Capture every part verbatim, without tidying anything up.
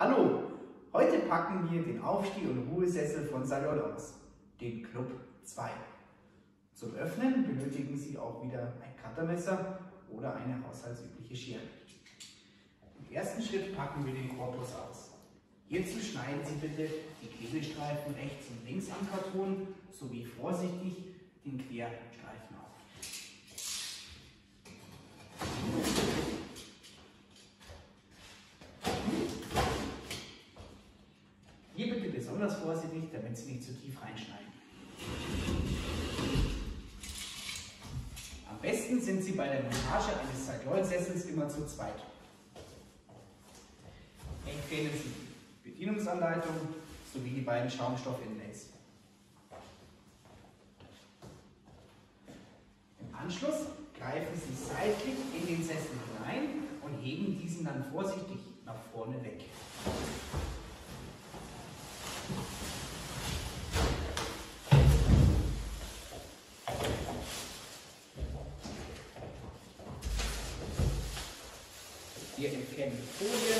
Hallo, heute packen wir den Aufsteh- und Ruhesessel von Saljol aus, den Club zwei. Zum Öffnen benötigen Sie auch wieder ein Cuttermesser oder eine haushaltsübliche Schere. Im ersten Schritt packen wir den Korpus aus. Hierzu schneiden Sie bitte die Klebestreifen rechts und links am Karton sowie vorsichtig den Querstreifen auf. Hier bitte besonders vorsichtig, damit Sie nicht zu tief reinschneiden. Am besten sind Sie bei der Montage eines Saljol-Sessels immer zu zweit. Empfehlen Sie die Bedienungsanleitung sowie die beiden Schaumstoff-Inlays. Im Anschluss greifen Sie seitlich in den Sessel hinein und heben diesen dann vorsichtig nach vorne weg. Wir entfernen die Folie.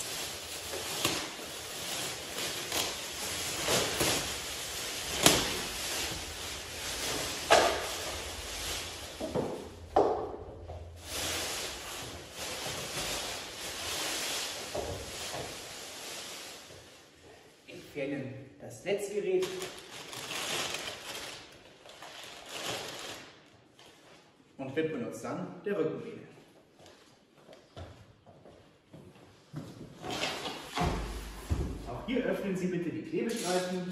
Entfernen das Netzgerät. Und widmen uns dann der Rückenlehne. Auch hier öffnen Sie bitte die Klebestreifen.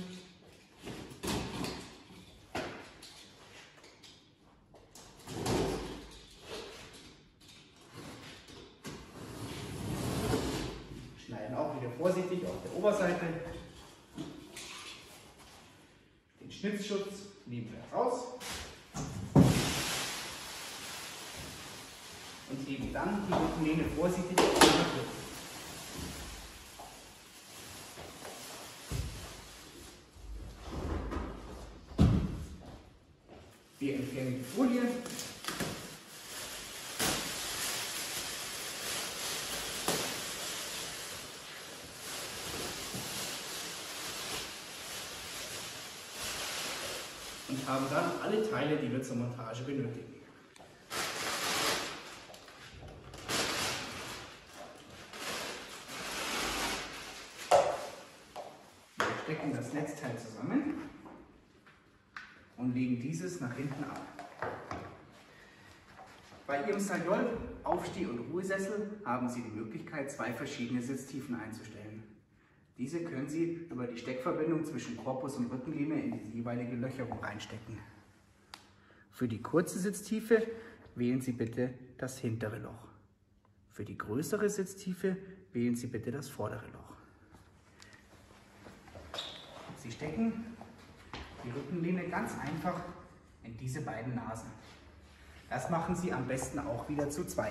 Schneiden auch wieder vorsichtig auf der Oberseite. Den Schnittschutz nehmen wir raus. Und heben dann die Rückenlehne vorsichtig auf den Rücken. Wir entfernen die Folie. Und haben dann alle Teile, die wir zur Montage benötigen. Wir stecken das Netzteil zusammen und legen dieses nach hinten ab. Bei Ihrem Saljol Aufsteh- und Ruhesessel haben Sie die Möglichkeit, zwei verschiedene Sitztiefen einzustellen. Diese können Sie über die Steckverbindung zwischen Korpus und Rückenlehne in die jeweilige Löcherung reinstecken. Für die kurze Sitztiefe wählen Sie bitte das hintere Loch. Für die größere Sitztiefe wählen Sie bitte das vordere Loch. Sie stecken die Rückenlehne ganz einfach in diese beiden Nasen. Das machen Sie am besten auch wieder zu zweit.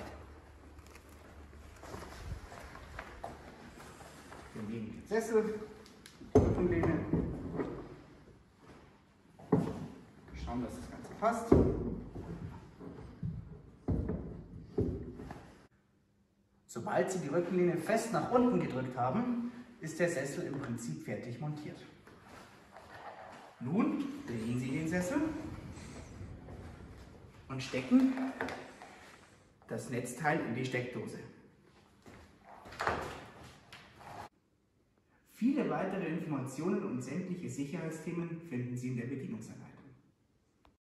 Wir nehmen den Sessel, die Rückenlehne, schauen, dass das Ganze passt. Sobald Sie die Rückenlehne fest nach unten gedrückt haben, ist der Sessel im Prinzip fertig montiert. Nun drehen Sie den Sessel und stecken das Netzteil in die Steckdose. Viele weitere Informationen und sämtliche Sicherheitsthemen finden Sie in der Bedienungsanleitung.